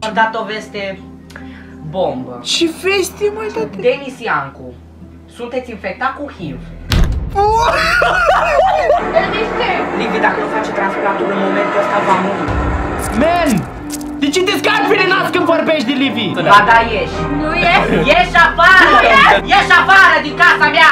am dat o veste bombă. Ce veste, măi, tati? Denis Iancu, sunteți infectat cu HIV. Livi, dacă nu face transplantul în momentul ăsta, va muri. Man! De ce te scapi pe nas când vorbești de Livi? Ba da, ieși. Nu e? Ieși afară! Ieși afară din casa mea!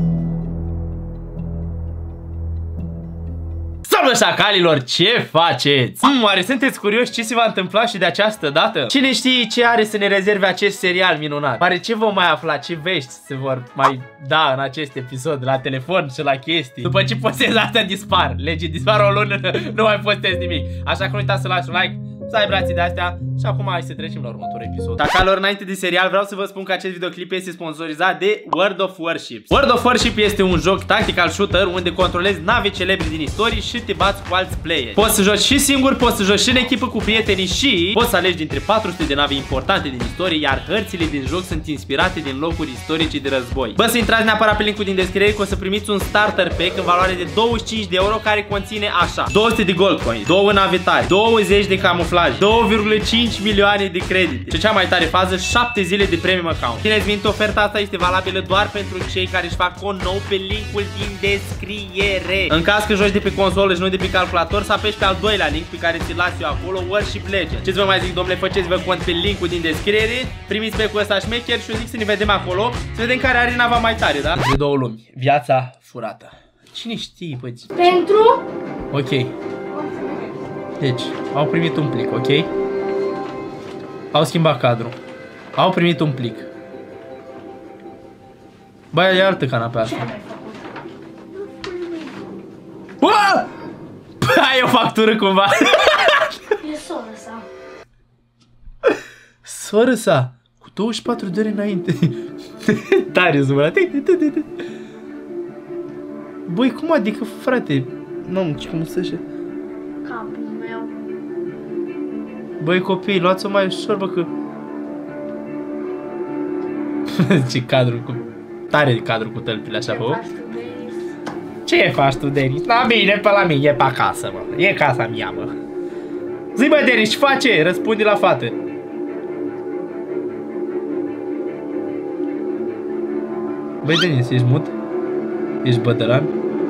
Salut, șacalilor, ce faceți? Oare sunteți curioși ce se va întâmpla și de această dată? Cine știe ce are să ne rezerve acest serial minunat? Oare ce vom mai afla? Ce vești se vor mai da în acest episod? La telefon și la chestii? După ce postez astea dispar. Legii dispar o lună, nu mai postez nimic. Așa că nu uitați să lași un like, să ai brații de astea. Și acum hai să trecem la următorul episod. Șacalilor, înainte de serial vreau să vă spun că acest videoclip este sponsorizat de World of Warships. World of Warship este un joc tactical shooter unde controlezi nave celebre din istorie și te bați cu alți playeri. Poți să joci și singur, poți să joci și în echipă cu prietenii și poți să alegi dintre 400 de nave importante din istorie, iar hărțile din joc sunt inspirate din locuri istorice de război. Bă, să intrați neapărat pe linkul din descriere că o să primiți un starter pack în valoare de 25 de euro care conține așa: 200 de gold coins, 2 nave tari, 20 de camuflaj, 2,5 milioane de credite și cea mai tare fază, 7 zile de premium account. Țineți minte, oferta asta este valabilă doar pentru cei care își fac cont nou pe linkul din descriere. În caz că joci de pe consolă și nu de pe calculator, să apeși pe al doilea link pe care ți-l las eu acolo, Warship Legend. Ce-ți vă mai zic, domnule, faceți-vă cont pe linkul din descriere, primiți pe cu ăsta șmecher și eu zic să ne vedem acolo, să vedem care are nava mai tare, da? De două lumi, viața furată. Cine știe, băi? Pentru? Ok. Deci, au primit un plic, ok? Au schimbat cadrul. Au primit un plic. Băi, e altă canapea asta. Uaa! Ai o factură cumva. E soră sa. Soră sa. Cu 24 de ore înainte. Tare zumărat. Băi, cum adică, frate? Nu, ce cum să-și... Capul meu. Băi, copii, luați-o mai ușor, bă, că... Ce cadru cu... Tare de cadru cu tălpile așa, bă. Ce faci tu, Denis? La mine, pe la mine, e pe acasă, mă. E casa mea, mă. Zi, bă, Denis, ce face? Răspunde la fată. Băi, Denis, ești mut? Ești bătăran?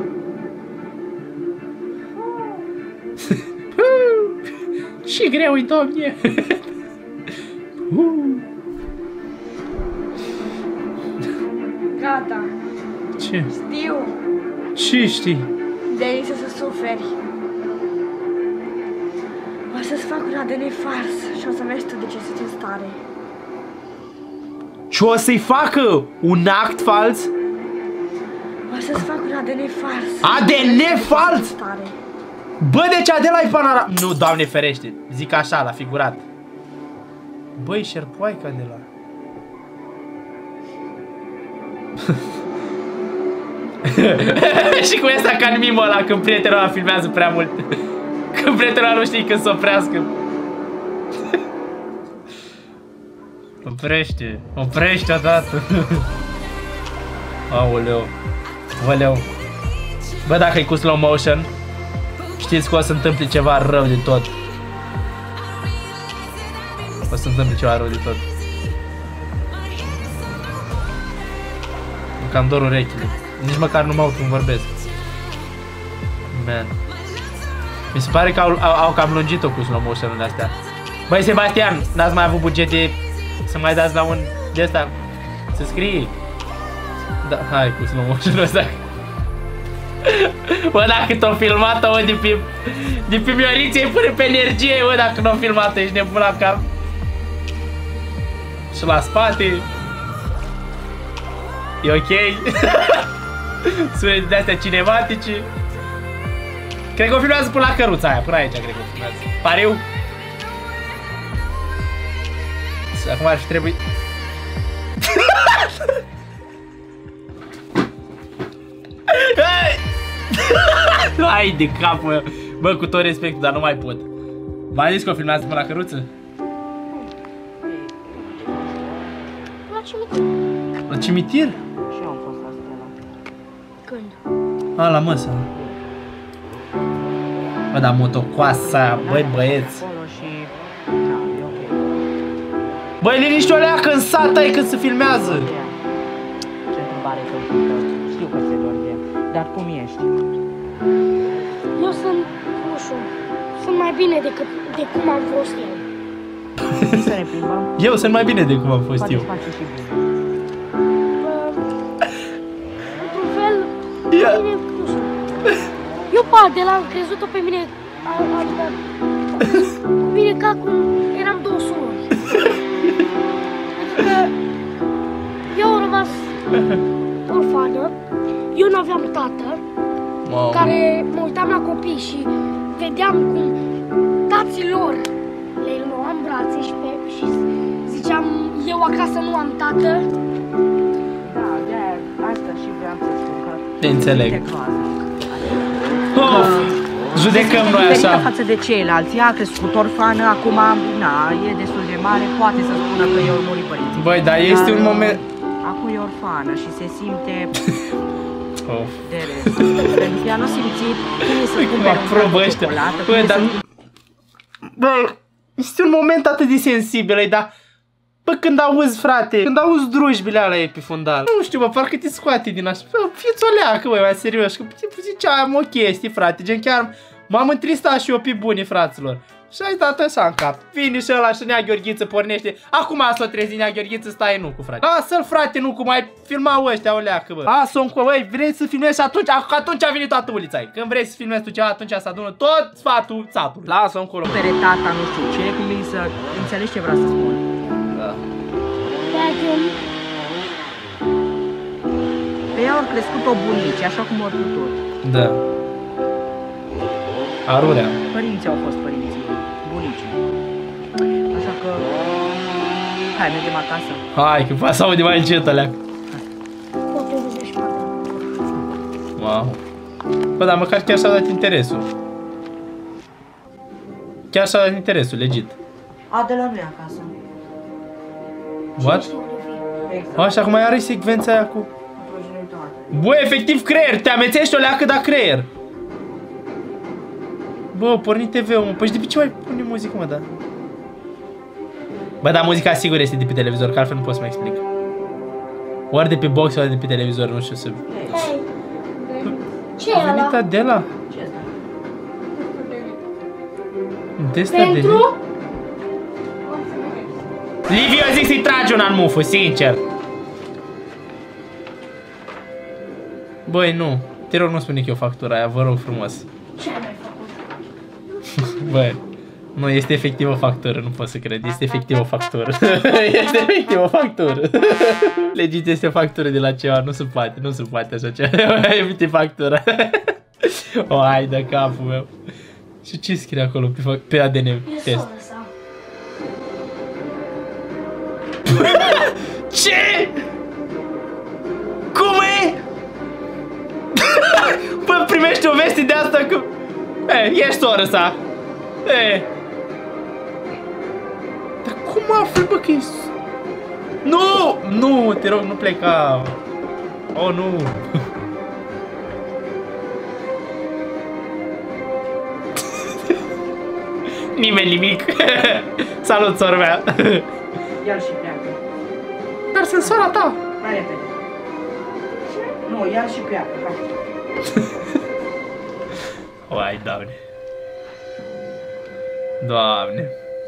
Ce greu-i, domnie! Gata. Ce? Știu. Ce știi? Denis, să suferi. O să-ți fac un ADN fals și o să vezi tu de ce sunt în stare. Ce o să-i facă? Un act fals? O să-ți fac un ADN fals. ADN fals? Stare. Bă, deci Adela e panara... Nu, Doamne ferește. Zic așa, la figurat. Băi, șerpoaica de la... Și cu asta ca în mimul ăla, când prietenul ăla filmează prea mult. Când prietenul ăla nu știi când să oprească. Oprește. Oprește odată. Aoleu. Aoleu. Bă, dacă e cu slow motion, știți că o să întâmple ceva rău de tot. O să întâmple ceva rău de tot. Îmi cam dor urechile. Nici măcar nu mă aud când vorbesc. Man. Mi se pare că au cam lungit-o cu slow motion-urile astea. Băi, Sebastian, n-ați mai avut bugete să mai dați la un de ăsta? Să scrie. Da, hai cu slow motion-ul ăsta. Bă, dacă t-o filmat-o, mă, de pe Miorițe îi pune pe energie, bă, dacă n-o filmat-o, ești nebun la cap. Și la spate. E ok. Sunete de-astea cinematice. Cred că o filmează până la căruța aia, până aici cred că o filmează. Pariu. Și acum ar fi trebuit... Hai de cap, mă. Bă, cu tot respectul, dar nu mai pot. V-am zis că o filmează până la căruță? La cimitir. La cimitir? Și eu am fost la Stella. Când? A, la măsă. Bă, dar motocoasa, băi, băieți. Acolo și... Da, e ok. Băi, liniște o leacă în sat ai când se filmează. Ce întrebare făcută? Știu că ți-e dor de... Dar cum ești? Eu sunt, nu știu, sunt mai bine de cum am fost eu. Să ne plimbăm? Eu sunt mai bine de cum am fost Poate eu. îți face și bine. Într-un fel, Ia. bine, nu știu. Eu pe Adela am crezut-o pe mine, adică, cu mine ca cum eram două surori. Adică, eu am rămas orfană, eu nu aveam tată, Wow. care mă uitam la copii și vedeam cum tații lor le luam în brațe și ziceam, eu acasă nu am tată. Da, de-aia, asta și vreau să spun că... Te înțeleg. Te groaznic. Of, judecăm noi așa. Față de ceilalți, ea a crescut orfană, acum, na, e destul de mare, poate să spună că i-au murit părinții. Băi, dar este un moment... Acum e orfană și se simte Of. de rest. Pentru că ea nu simțit cum e să cumpere un probă plac de ăștia. ciocolată, Băi, cum e dar... să... Bă, este un moment atât de sensibil, dar... Bă, când auzi, frate, când auzi drujbile alea pe fundal, nu știu, bă, parcă te scoate din așa. Bă, fiți o leacă, băi, mai serios, că ziceam o chestie, frate, gen chiar m-am întristat și eu pe buni, fraților. Și ai dat așa în cap. Vine și ăla și Nea Gheorghiță pornește. Acum s-o trezi Nea Gheorghiță, stai nu cu frate. Lasă-l, frate, nu cu mai filmau ăștia o leacă, bă. Lasă-o încă, băi, vrei să filmezi și atunci a venit toată ulița ei. Când vrei să filmezi tu ceva, atunci se adună tot sfatul țatului. Lasă-o încolo. Cumpere tata, nu știu ce, cum e să înțelegi ce vreau să spun. Da. Pe ea au crescut-o bunici, așa cum au putut. Da. Arurea. Părinții au fost părinții, bunicii. Așa că... Hai, mergem acasă. Hai, că poate să aude mai încet alea. Poate vedești mare. Wow. Bă, dar măcar chiar și-a dat interesul. Chiar și-a dat interesul, legit. Adela nu e acasă. What? Exact. Așa, acum mai are secvența aia cu... Progenitor. Bă, efectiv creier, te amețești o leacă, da creier. Bă, porni TV-ul, mă. Păi de ce mai pune muzică, mă, da? Bă, dar muzica sigur este de pe televizor, că altfel nu pot să mă explic. Ori de pe box, ori de pe televizor, nu știu să... Hei, ce A e venit ăla? Adela. Ce asta? De asta de... Pentru? Liviu, eu zic să-i tragi una în mufu, sincer. Băi, nu. Te rog, nu spune că eu factura aia, vă rog frumos. Ce ai mai făcut? Băi, nu, este efectiv o factură, nu pot să cred. Este efectiv o factură. Este efectiv o factură. Legit este o factură de la ceva, nu se poate, nu se poate așa ceva. Emite factura. O, hai de capul meu. Și ce scrie acolo pe ADN E test? soră sa. Ce? Cum e? Bă, primești o veste de asta că... ești soră sa. Dar cum afli, bă, că e... Nu! Nu, te rog, nu pleca. Oh, nu. Nimeni nimic. Salut, sora mea. Ia-l și pleacă. Dar sunt sora ta. Mai repede. Nu, ia-l și pleacă. Hai. Oai, Doamne. Doamne.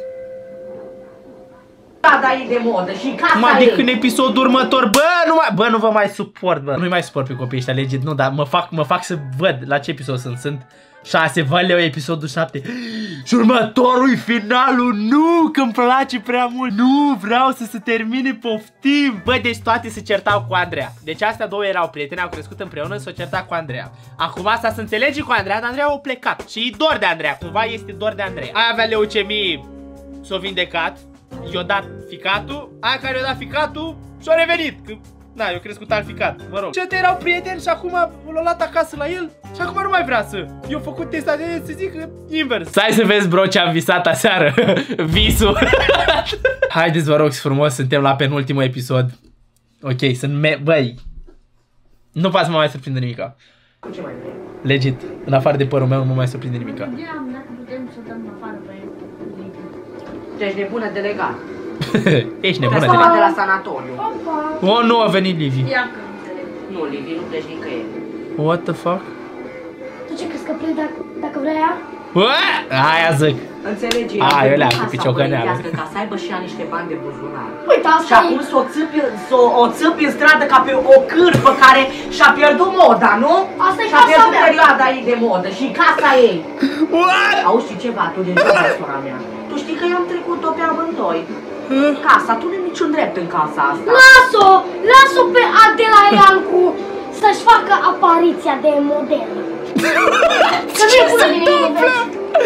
Da, dar e de modă și casa Mă, ei. adică în episodul următor, bă, nu vă mai suport, bă. Nu-i mai suport pe copiii ăștia, legit, nu, dar mă fac să văd la ce episod sunt. Sunt 6, valeu, episodul 7. Și următorul finalul, nu, că îmi place prea mult. Nu, vreau să se termine, poftim. Bă, deci toate se certau cu Andreea. Deci astea două erau prieteni, au crescut împreună, s-au certat cu Andreea. Acum asta se înțelege cu Andreea, dar Andreea a plecat. Și e dor de Andreea, cumva este dor de Andreea. Aia avea leucemie, s-a vindecat. I-a dat ficatul, aia care i-a dat ficatul și-a revenit. Că, na, eu crescut alt ficat, mă rog. Și erau prieteni și acum l-a luat acasă la el și acum nu mai vrea să. Eu făcut testa de să zic invers. Hai să vezi, bro, ce am visat aseară. Visul. Haideți, vă rog frumos, suntem la penultimul episod. Ok, băi, nu poate să mă mai surprinde nimica. Ce mai vrei? Legit, în afară de părul meu nu mă mai surprinde nimica. Gândeam dacă putem să dăm afară pe el. Tu ești nebună delegat. Ești nebună de... Trebuie să de la sanatoriu. Opa. O, nu a venit Livi. Ia că înțeleg. Nu, Livi, nu pleci nicăieri. What the fuck? Tu ce crezi că plec dacă vrea ea? Aia zic. Înțelegi? A, eu le-am Casa cu piciocăneală. băiețească, ca să aibă și ea niște bani de buzunar. Uite, Și asta acum e. o țâpi în stradă ca pe o cârpă care și-a pierdut moda, nu? Asta e Și-a casa pierdut mea. perioada ei de modă și casa ei. What? Auzi, știi ceva, tu din sora mea. Tu știi că eu am trecut-o pe amândoi. Casa, tu nu ai niciun drept în casa asta. Lasă-o! Lasă-o pe Adela Iancu să-și facă apariția de model. Că nu e bună din ei, vezi?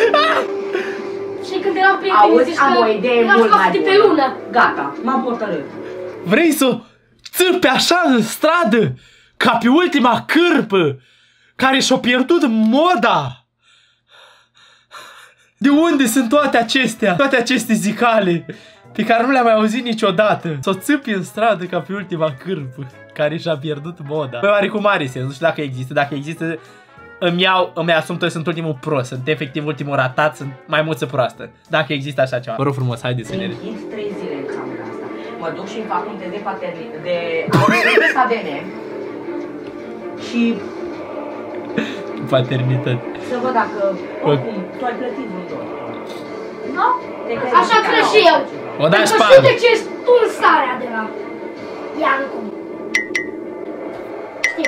Și când eram prieteni, Auzi, zici am că o idee erați mult ca mai de pe bună. lună. Gata, m-am hotărât. Vrei să o țâpi așa în stradă ca pe ultima cârpă care și-a pierdut moda? De unde sunt toate acestea? Toate aceste zicale pe care nu le-am mai auzit niciodată. Să o țâpi în stradă ca pe ultima cârpă care și-a pierdut moda. Băi, oarecum are sens, nu știu dacă există. Dacă există, îmi asum că sunt ultimul prost. Sunt efectiv ultimul ratat, sunt maimuță proastă. Dacă există așa ceva. Vă rog frumos, haideți să ne... Închid 3 zile în camera asta. Mă duc și îmi fac un test de ADN și Paternitate. să văd dacă, oricum, tu ai plătit un doctor. Nu? Te Așa cred și eu. O da Pentru că șpagă. știu de ce ești tu în starea de la Iancu. Știu.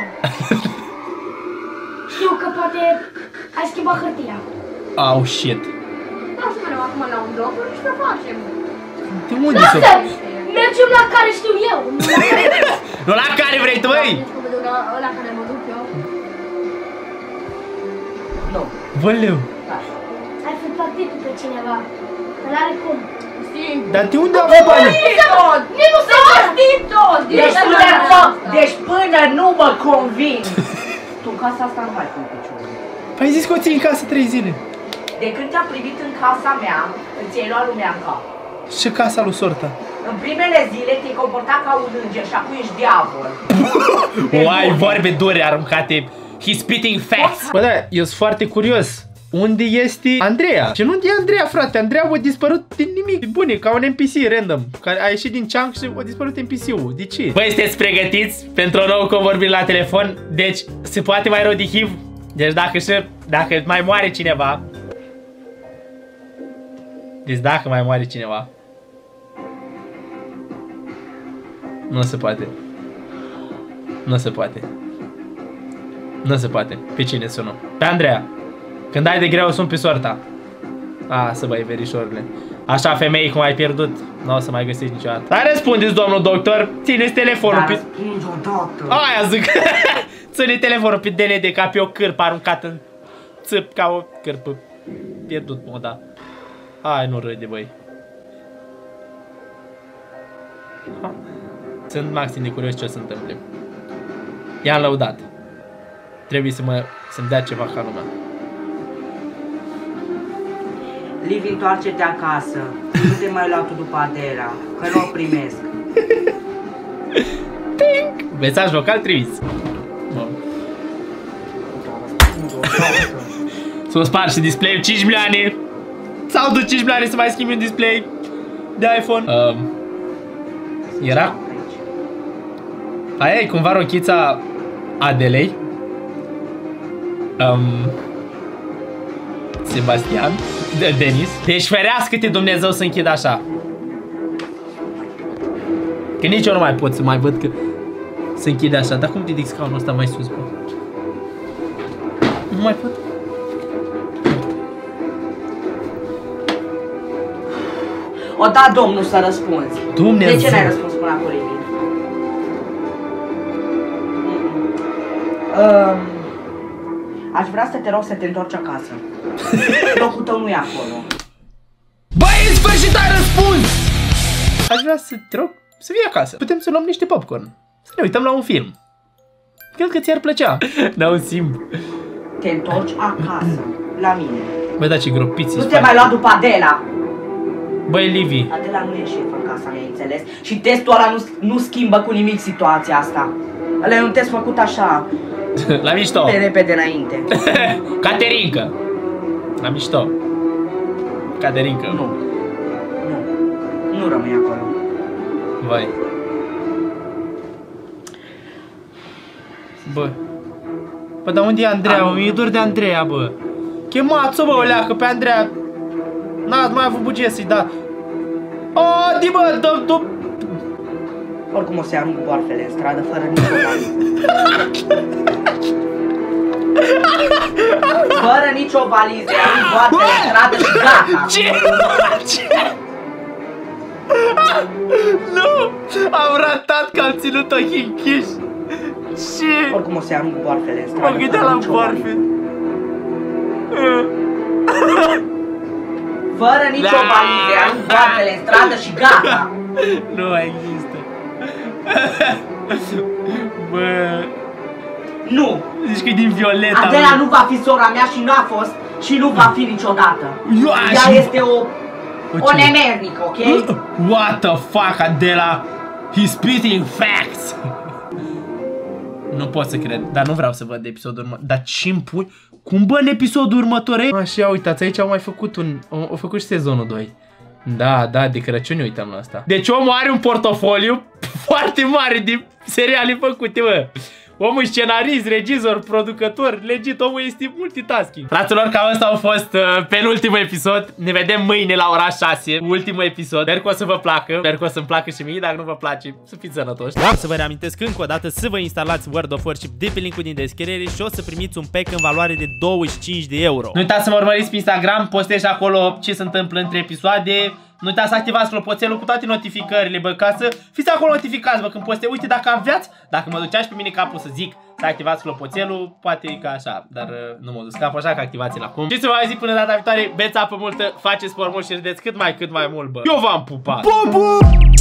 Știu că poate ai schimbat hârtia. Oh, shit. Vreau să mereu acum la un doctor și să facem. De unde să... Lasă! Mergem la care știu eu. Nu la care... Nu la care vrei tu, băi? Deci că mă duc la ăla care mă duc eu. Nu. Văleu. Ai fi plătit pe cineva. Că n-are cum. Știi? Dar de unde avea bani? tot! Nu se Știi tot! Deci până nu mă convin. Tu în casa asta nu mai pun piciorul. Păi ai zis că o ții în casă 3 zile. De când te-am privit în casa mea, îți ai luat lumea în cap. Și casa lui sorta. În primele zile te-ai comportat ca un înger și acum ești diavol. Uai, vorbe dure aruncate. He's spitting facts. Bă, da, eu sunt foarte curios. Unde este Andreea? Și nu unde e Andreea, frate? Andreea a dispărut din nimic. Bune, ca un NPC random. Care a ieșit din chunk și a dispărut NPC-ul. De ce? Băi, sunteți pregătiți pentru o nouă convorbire la telefon? Deci, se poate mai rău de HIV? Deci dacă mai moare cineva... Deci dacă mai moare cineva... Nu se poate. Nu se poate. Nu se poate. Pe cine sună? Pe Andreea. Când ai de greu, sun pe sorta. Să băi, verișorile. Așa, femei, cum ai pierdut, nu o să mai găsești niciodată. Dar răspundeți, domnul doctor, țineți telefonul pe... Răspunzi odată. Aia zic. Ține telefonul pe DND ca pe o cârpă aruncat în țâp ca o cârpă. Pierdut moda. Hai, nu râde, băi. Sunt maxim de curios ce o să întâmple. I-am lăudat. Trebuie să-mi dea ceva ca lumea. Livi, întoarce-te acasă. Nu te mai lua tu după Adela, că nu o primesc. Ting! Mesaj vocal trimis. Să o spargi și display-ul 5 milioane. Sau de 5 milioane să mai schimbi un display de iPhone. Era? Aia e cumva rochița Adelei. Sebastian. Denis. Deci ferească-te Dumnezeu să închid așa. Că nici eu nu mai pot să mai văd că se închide așa. Dar cum ridic scaunul ăsta mai sus, bă? Nu mai pot. O da, domnul, să răspunzi. Dumnezeu. De ce n-ai răspuns până acolo, Livi? Aș vrea să te rog să te întorci acasă. Locul tău nu e acolo. Băi, în sfârșit ai răspuns! Aș vrea să te rog să vii acasă. Putem să luăm niște popcorn. Să ne uităm la un film. Cred că ți-ar plăcea. N-au simp. Te întorci acasă, la mine. Băi, da, ce gropiți. Nu te mai lua după Adela. Băi, Livi. Adela nu e șef în casa mea, înțeles? Și testul ăla nu schimbă cu nimic situația asta. Ăla e un test făcut așa, La mișto. pe repede înainte. Caterinca. La mișto. Caterinca. Nu. Nu. Nu rămâi acolo. Vai. Bă. Bă, dar unde e Andreea? Mi-e dor de Andreea, bă. Chemați-o, bă, o leacă pe Andreea. N-ați mai avut buget să-i da. O, di, bă, dă. Oricum o să arunc boarfele în stradă fără nicio valiză. Fără nicio valiză, arunc boarfele în stradă și gata. Ce? Nu! Am ratat că am ținut ochii închiși. Ce? Oricum o să arunc boarfele în stradă. Mă gândeam la boarfe. Fără nicio valiză, arunc boarfele în stradă și gata. Nu mai există. Bă. Nu. Zici că e din Violeta. Adela nu va fi sora mea și n-a fost și nu va fi niciodată. Ea este o nemernică, ok? What the fuck, Adela? He's spitting facts. Nu pot să cred, dar nu vreau să văd episodul următor. Dar ce-mi pui? Cum, bă, în episodul următor? Așa, uitați, aici au mai făcut au făcut și sezonul 2. Da, de Crăciun uităm la asta. Deci omul are un portofoliu foarte mare de seriale făcute, bă. Omul scenarist, regizor, producător, legit, omul este multitasking. Fraților, cam ăsta a fost penultimul episod. Ne vedem mâine la ora 6, ultimul episod. Sper că o să vă placă, sper că o să-mi placă și mie, dacă nu vă place, să fiți sănătoși. Vreau să vă reamintesc încă o dată să vă instalați World of Warship de pe linkul din descriere și o să primiți un pack în valoare de 25 de euro. Nu uitați să mă urmăriți pe Instagram, postez acolo ce se întâmplă între episoade. Nu uitați să activați clopoțelul cu toate notificările, bă, ca să fiți acolo notificați, bă, când postez. Uite, dacă aveați, dacă mă duceați pe mine capul să zic să activați clopoțelul, poate că așa, dar nu mă duc capul așa, că activați-l acum. Și să vă mai zic până data viitoare, beți apă multă, faceți sport mult și râdeți cât mai mult, bă. Eu v-am pupat!